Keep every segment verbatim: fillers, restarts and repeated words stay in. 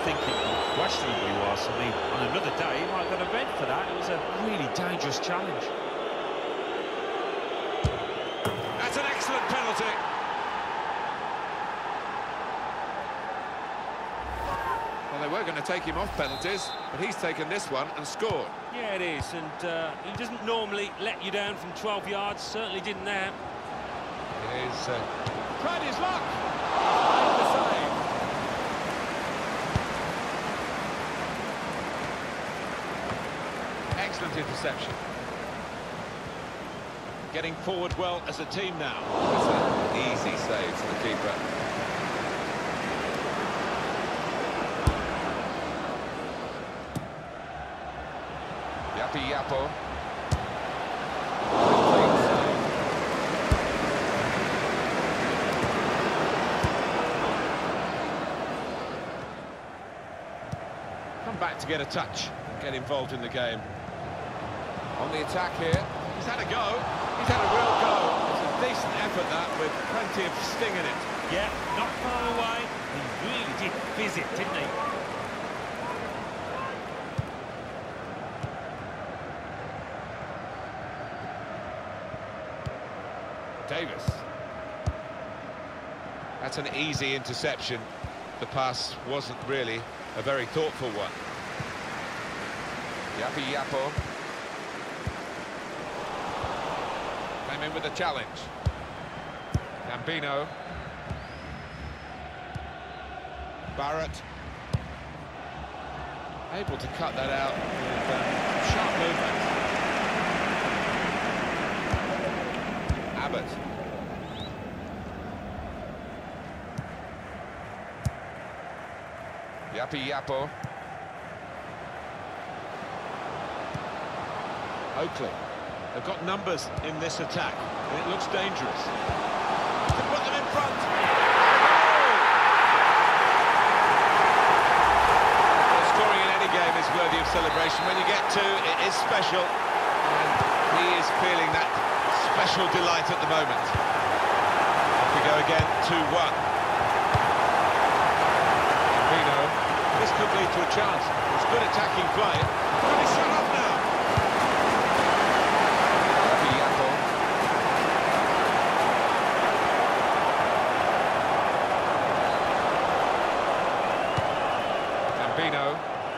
think it unquestionably was. I mean, on another day, he might have got a red for that. It was a really dangerous challenge. That's an excellent penalty. Well, they were going to take him off penalties, but he's taken this one and scored. Yeah, it is, and uh, he doesn't normally let you down from twelve yards, certainly didn't there. He's uh, tried his luck. Made the save. Excellent interception. Getting forward well as a team now. It's an easy save for the keeper. Yapi Yapo. Come back to get a touch, get involved in the game. On the attack here. He's had a go. He's had a real go. It's a decent effort, that, with plenty of sting in it. Yeah, not far away. He really did fizz it, didn't he? Davis. That's an easy interception. The pass wasn't really a very thoughtful one. Yapi Yapo. Came in with a challenge. Gambino. Barrett. Able to cut that out with uh, sharp movement. Abbott. Yapi Yapo. Oakley. They've got numbers in this attack, and it looks dangerous. To put them in front. Well, scoring in any game is worthy of celebration. When you get two, it is special, and he is feeling that special delight at the moment. Off we go again, two one. Gambino. This could lead to a chance. It's good attacking play. Can he shut off now? Gambino.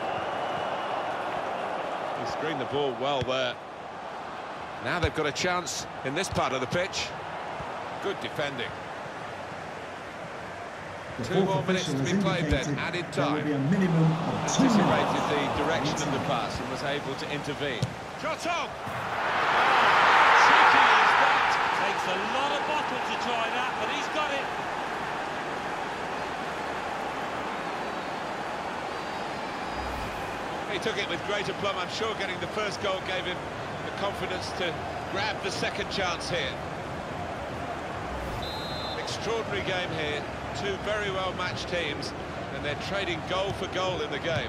He screened the ball well there. Now they've got a chance in this part of the pitch. Good defending. Two more minutes to be played then, added time. Anticipated the direction of the pass and was able to intervene. Shot on! Cheeky is that. Takes a lot of bottle to try that, but he's got it. He took it with great aplomb. I'm sure getting the first goal gave him the confidence to grab the second chance here. Extraordinary game here. Two very well-matched teams, and they're trading goal for goal in the game.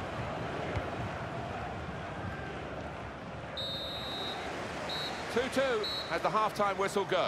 two two as the half-time whistle goes.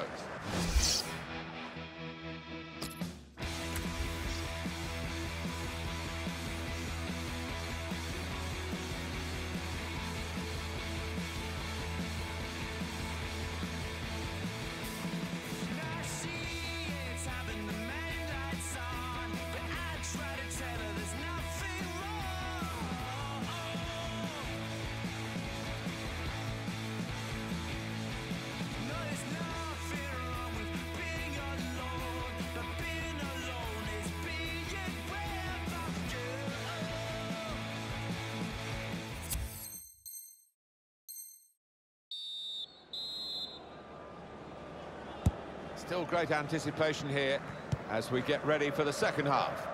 Still great anticipation here as we get ready for the second half.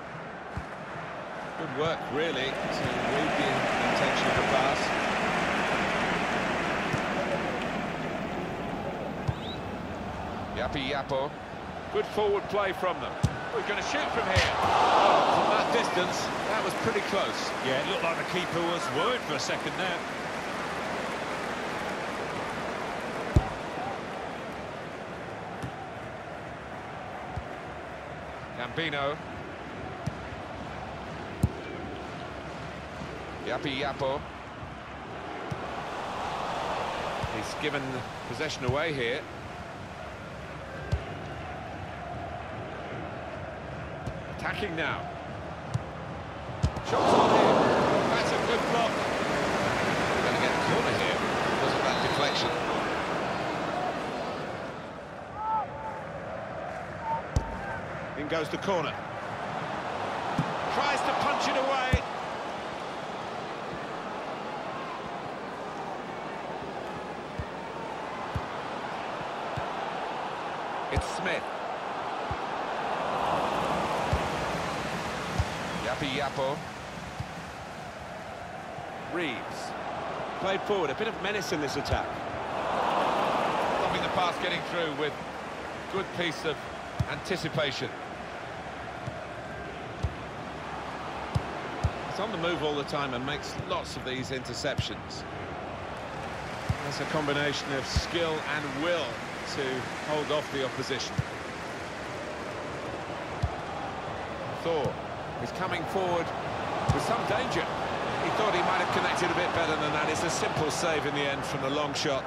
Good work, really, to read the intention of the pass. Yapi Yapo. Good forward play from them. We're going to shoot from here. Oh, from that distance, that was pretty close. Yeah, it looked like the keeper was worried for a second there. Gambino. Yapi Yapo. He's given possession away here. Attacking now. Shots on him. That's a good block. Going to get a corner here because of that deflection. In goes the corner. Tries to punch it away. It's Smith. Yapi Yapo. Reeves. Played forward, a bit of menace in this attack. Stopping the pass getting through with good piece of anticipation. He's on the move all the time and makes lots of these interceptions. That's a combination of skill and will to hold off the opposition. Thor is coming forward with some danger. He thought he might have connected a bit better than that. It's a simple save in the end from the long shot.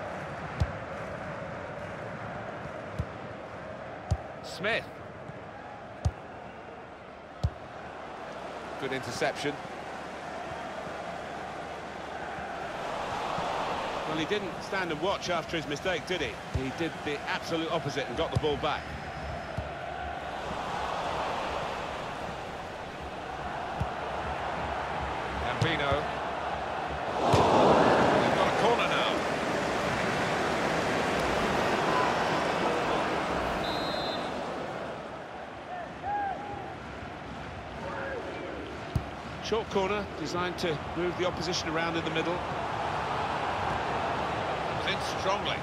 Smith. Good interception. Well, he didn't stand and watch after his mistake, did he? He did the absolute opposite and got the ball back. Gambino. They've got a corner now. Short corner, designed to move the opposition around in the middle. In strongly.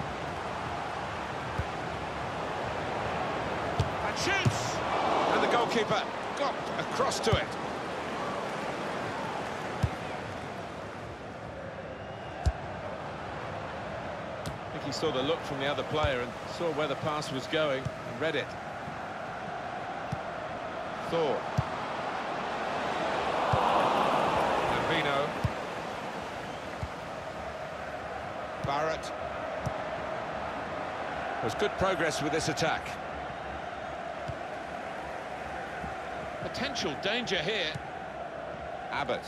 And shoots! And the goalkeeper got across to it. I think he saw the look from the other player and saw where the pass was going and read it. Thor. Gambino. Barrett. There's good progress with this attack. Potential danger here. Abbott.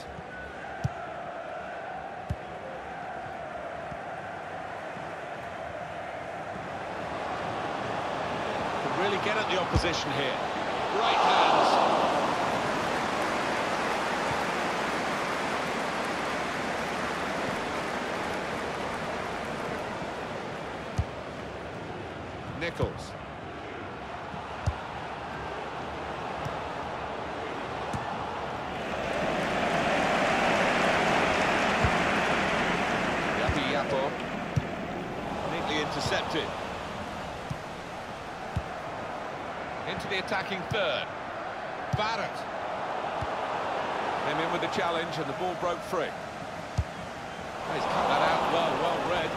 Could really get at the opposition here. Right hands. Nichols. Yapi Yapo. Neatly intercepted. Into the attacking third. Barrett. Came in with the challenge and the ball broke free. He's cut that out well, well read.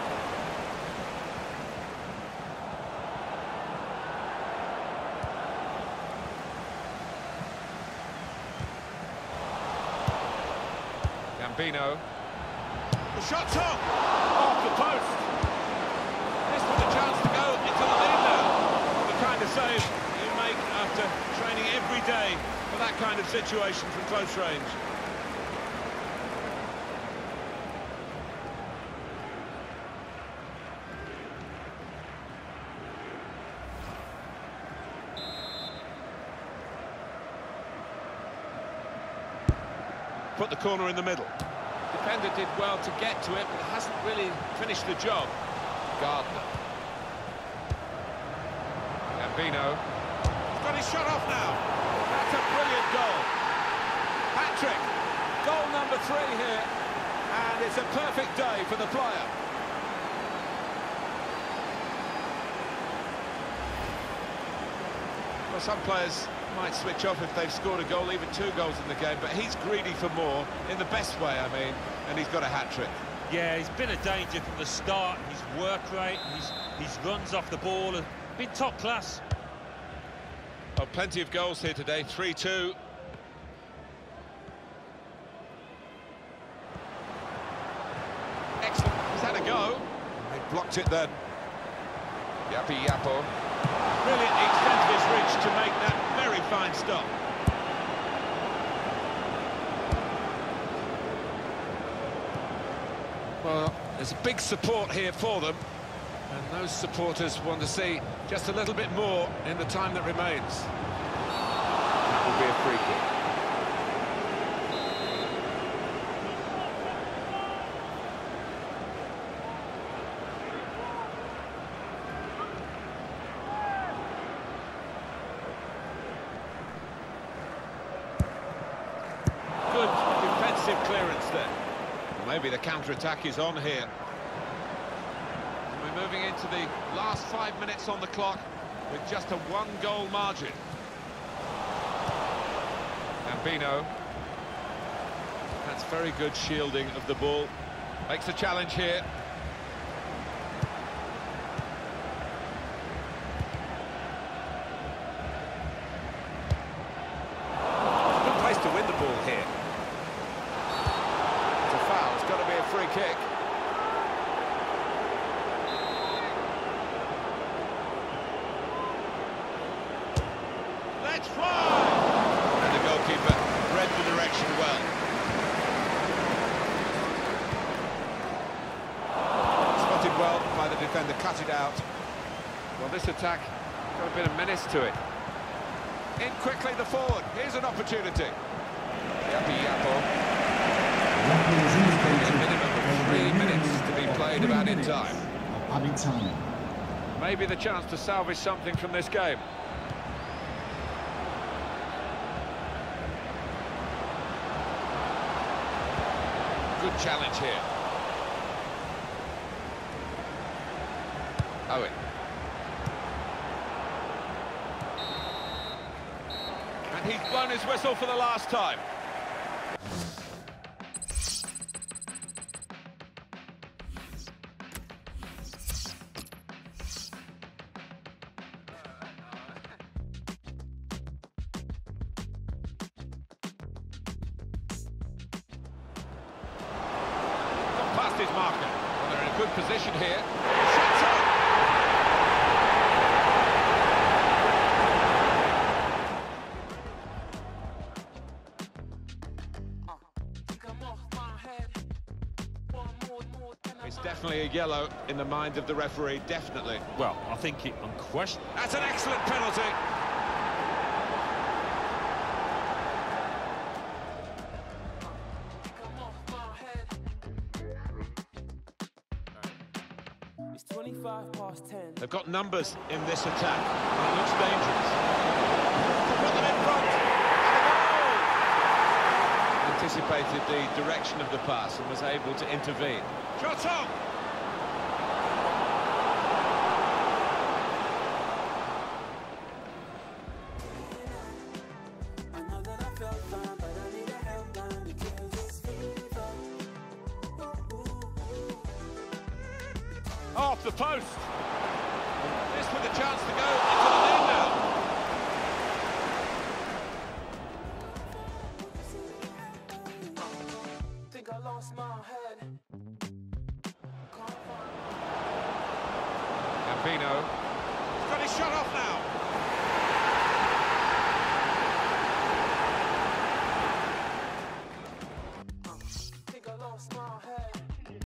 Gambino. The shot's up! Off the post! This was a chance to go into the lead now. The kind of save you make after training every day for that kind of situation from close range. Put the corner in the middle. Defender did well to get to it, but hasn't really finished the job. Gardner. Gambino. He's got his shot off now. That's a brilliant goal. Hat-trick. Goal number three here. And it's a perfect day for the player. Well, some players might switch off if they've scored a goal, even two goals in the game, but he's greedy for more, in the best way, I mean, and he's got a hat-trick. Yeah, he's been a danger from the start. His work rate, his, his runs off the ball have been top class. Well, plenty of goals here today, three two. go. They blocked it then. Yapi Yapo. Brilliant the extent of his reach to make that very fine stop. Well, there's a big support here for them, and those supporters want to see just a little bit more in the time that remains. That will be a free kick. Good defensive clearance there. Maybe the counter-attack is on here. We're moving into the last five minutes on the clock with just a one-goal margin. Gambino. That's very good shielding of the ball. Makes a challenge here. Good place to win the ball here. It's a foul, it's got to be a free kick. Let's fly! And the goalkeeper read the direction well. Spotted well by the defender, cut it out. Well, this attack got a bit of menace to it. In quickly, the forward. Here's an opportunity. Yapi Yapo. A minimum of three minutes to be played of added time. Added time. Maybe the chance to salvage something from this game. Good challenge here. Owen. And he's blown his whistle for the last time. Past his marker. Well, they're in a good position here. Shots on! It's definitely a yellow in the mind of the referee, definitely. Well, I think it unquestioned. That's an excellent penalty. It's twenty-five past ten. They've got numbers in this attack. It looks dangerous. Put them in front. Anticipated the direction of the pass and was able to intervene. Shot on! I know that I felt fine, but I need a helpline because it's fever. Off the post. This with a chance to go into the lead now. Think I lost my head. Gambino.